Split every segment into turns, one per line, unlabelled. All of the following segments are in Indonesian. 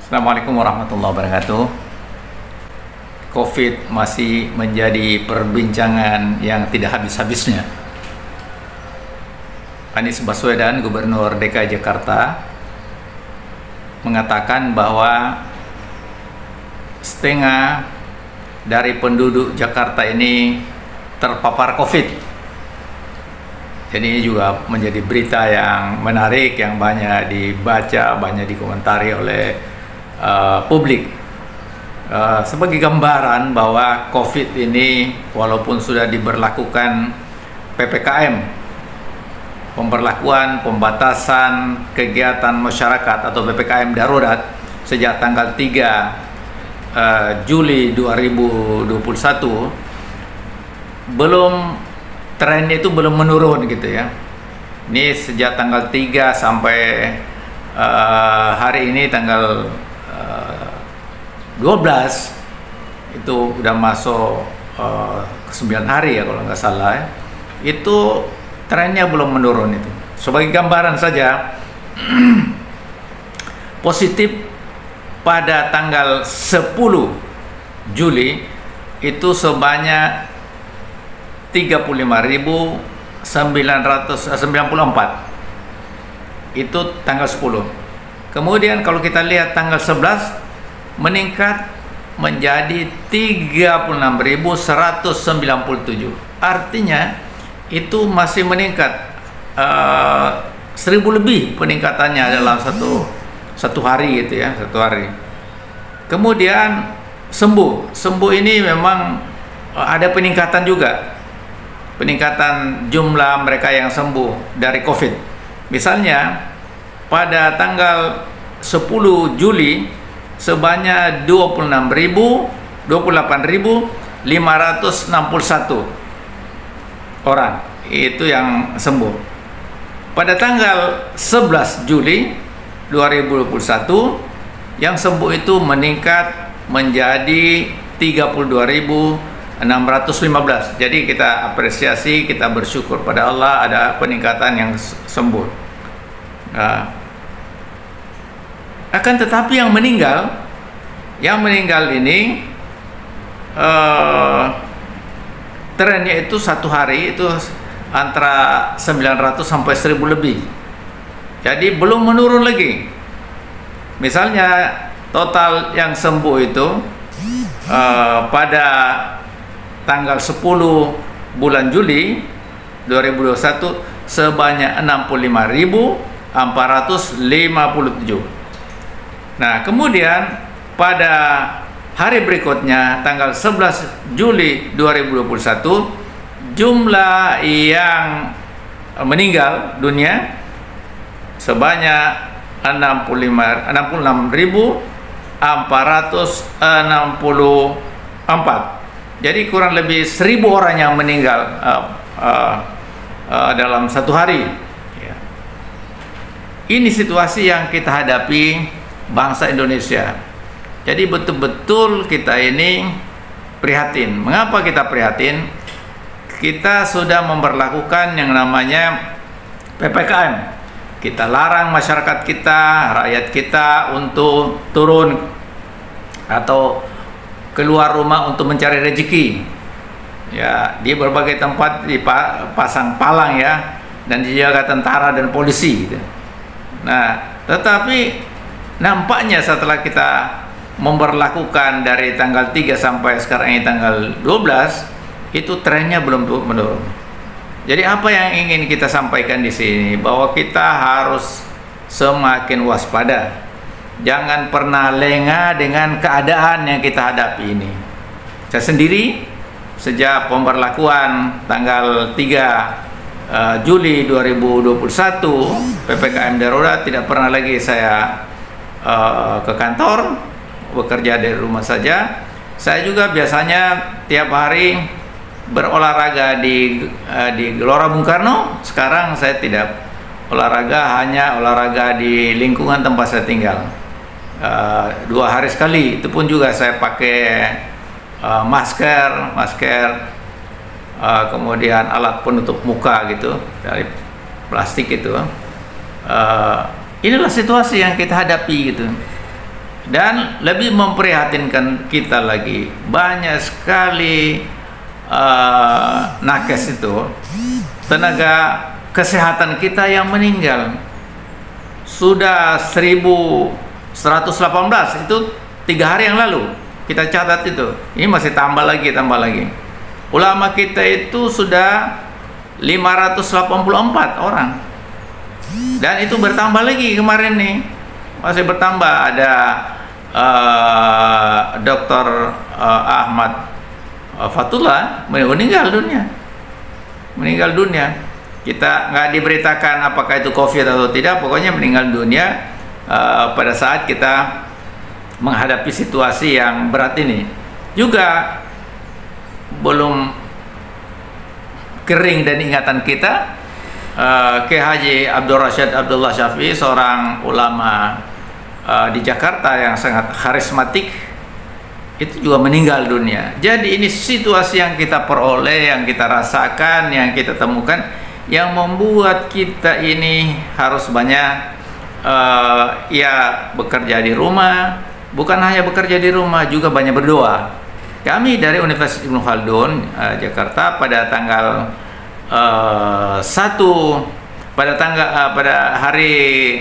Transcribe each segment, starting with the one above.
Assalamualaikum warahmatullahi wabarakatuh. COVID masih menjadi perbincangan yang tidak habis-habisnya. Anies Baswedan, Gubernur DKI Jakarta, mengatakan bahwa setengah dari penduduk Jakarta ini terpapar COVID. Jadi ini juga menjadi berita yang menarik, yang banyak dibaca, banyak dikomentari oleh publik, sebagai gambaran bahwa COVID ini walaupun sudah diberlakukan PPKM, pemberlakuan pembatasan kegiatan masyarakat atau PPKM darurat sejak tanggal 3 Juli 2021, trennya itu belum menurun gitu ya. Ini sejak tanggal 3 sampai hari ini tanggal 12 itu udah masuk ke 9 hari ya kalau nggak salah ya. Itu trennya belum menurun itu. Sebagai gambaran saja, positif pada tanggal 10 Juli itu sebanyak 35.994. Itu tanggal 10. Kemudian kalau kita lihat tanggal 11 meningkat menjadi 36.197. Artinya itu masih meningkat 1.000 lebih peningkatannya dalam satu hari gitu ya, satu hari. Kemudian sembuh ini memang ada peningkatan juga, peningkatan jumlah mereka yang sembuh dari COVID. Misalnya pada tanggal 10 Juli sebanyak 28.561 orang itu yang sembuh. Pada tanggal 11 Juli 2021 yang sembuh itu meningkat menjadi 32.615. Jadi kita apresiasi, kita bersyukur pada Allah ada peningkatan yang sembuh. Akan tetapi yang meninggal ini trennya itu satu hari itu antara 900 sampai 1.000 lebih. Jadi belum menurun lagi. Misalnya total yang sembuh itu pada tanggal 10 bulan Juli 2021 sebanyak 65.457. Nah, kemudian pada hari berikutnya tanggal 11 Juli 2021 jumlah yang meninggal dunia sebanyak 66.464. Jadi kurang lebih 1.000 orang yang meninggal dalam satu hari. Ini situasi yang kita hadapi bangsa Indonesia. Jadi betul-betul kita ini prihatin. Mengapa kita prihatin? Kita sudah memberlakukan yang namanya PPKM. Kita larang masyarakat kita, rakyat kita untuk turun atau keluar rumah untuk mencari rezeki. Ya, di berbagai tempat dipasang palang ya, dan dijaga tentara dan polisi gitu. Nah, tetapi nampaknya setelah kita memberlakukan dari tanggal 3 sampai sekarang ini tanggal 12, itu trennya belum menurun. Jadi apa yang ingin kita sampaikan di sini, bahwa kita harus semakin waspada. Jangan pernah lengah dengan keadaan yang kita hadapi ini. Saya sendiri sejak pemberlakuan tanggal 3 Juli 2021 PPKM darurat tidak pernah lagi saya ke kantor, bekerja dari rumah saja. Saya juga biasanya tiap hari berolahraga di Gelora Bung Karno. Sekarang saya tidak olahraga, hanya olahraga di lingkungan tempat saya tinggal. 2 hari sekali, itu pun juga saya pakai masker, kemudian alat penutup muka gitu dari plastik itu. Inilah situasi yang kita hadapi gitu. Dan lebih memprihatinkan kita lagi, banyak sekali nakes itu, tenaga kesehatan kita yang meninggal. Sudah 1118 itu 3 hari yang lalu kita catat itu. Ini masih tambah lagi. Ulama kita itu sudah 584 orang. Dan itu bertambah lagi kemarin nih. Masih bertambah. Ada Dr. Ahmad Fatullah meninggal dunia. Kita nggak diberitakan apakah itu COVID atau tidak, pokoknya meninggal dunia pada saat kita menghadapi situasi yang berat ini. Juga belum kering dan ingatan kita, Kiai Haji Abdul Rashid Abdullah Syafi'i, seorang ulama di Jakarta yang sangat karismatik, itu juga meninggal dunia. Jadi ini situasi yang kita peroleh, yang kita rasakan, yang kita temukan, yang membuat kita ini harus banyak bekerja di rumah. Bukan hanya bekerja di rumah, juga banyak berdoa. Kami dari Universitas Ibnu Khaldun Jakarta pada tanggal pada hari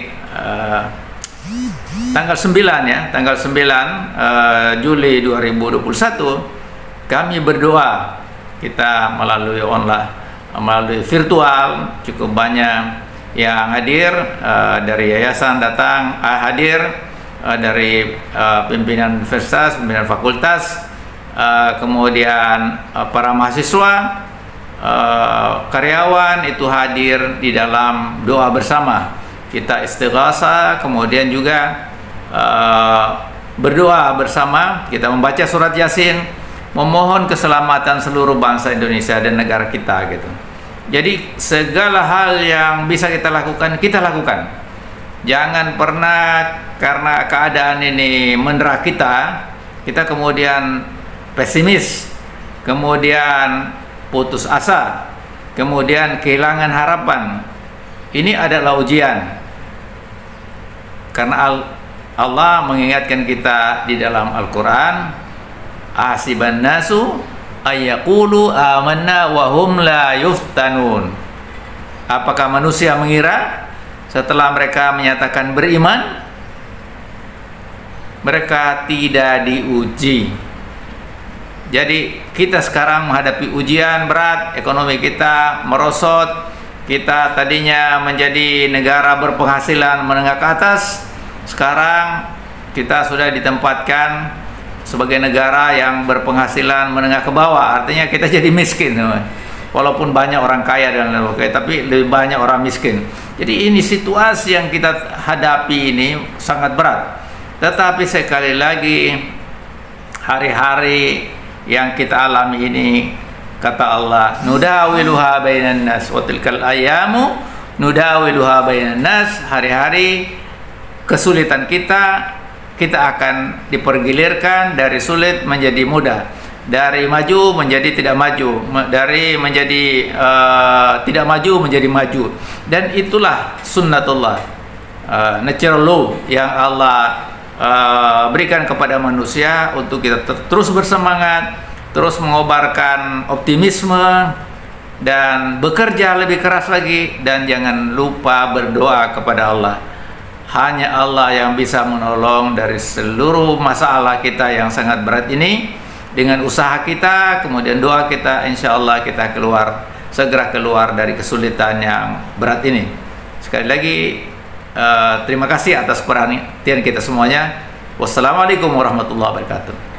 tanggal 9 Juli 2021 kami berdoa. Kita melalui online, melalui virtual, cukup banyak yang hadir, dari yayasan datang hadir, dari pimpinan universitas, pimpinan fakultas, kemudian para mahasiswa, karyawan itu hadir di dalam doa bersama. Kita istighasa, kemudian juga berdoa bersama. Kita membaca surat Yasin, memohon keselamatan seluruh bangsa Indonesia dan negara kita gitu. Jadi segala hal yang bisa kita lakukan, kita lakukan. Jangan pernah karena keadaan ini mendera kita kemudian pesimis, kemudian putus asa, kemudian kehilangan harapan. Ini adalah ujian, karena Allah mengingatkan kita di dalam Al-Quran, ahsiban nasu ayyaqulu amanna wa hum la yuftanun. Apakah manusia mengira setelah mereka menyatakan beriman, mereka tidak diuji? Jadi kita sekarang menghadapi ujian berat, ekonomi kita merosot. Kita tadinya menjadi negara berpenghasilan menengah ke atas, sekarang kita sudah ditempatkan sebagai negara yang berpenghasilan menengah ke bawah. Artinya kita jadi miskin, walaupun banyak orang kaya dan lain lain, tapi lebih banyak orang miskin. Jadi ini situasi yang kita hadapi ini sangat berat. Tetapi sekali lagi, hari-hari yang kita alami ini, kata Allah, nudawiluha bainan nas wa tilkal ayamu nudawiluha bainan nas. Hari-hari kesulitan kita akan dipergilirkan dari sulit menjadi mudah, dari maju menjadi tidak maju, dari menjadi tidak maju menjadi maju. Dan itulah sunnatullah, natural law yang Allah berikan kepada manusia untuk kita terus bersemangat, terus mengobarkan optimisme, dan bekerja lebih keras lagi. Dan jangan lupa berdoa kepada Allah. Hanya Allah yang bisa menolong dari seluruh masalah kita yang sangat berat ini. Dengan usaha kita, kemudian doa kita, insya Allah kita segera keluar dari kesulitan yang berat ini. Sekali lagi, terima kasih atas perhatian kita semuanya. Wassalamualaikum warahmatullahi wabarakatuh.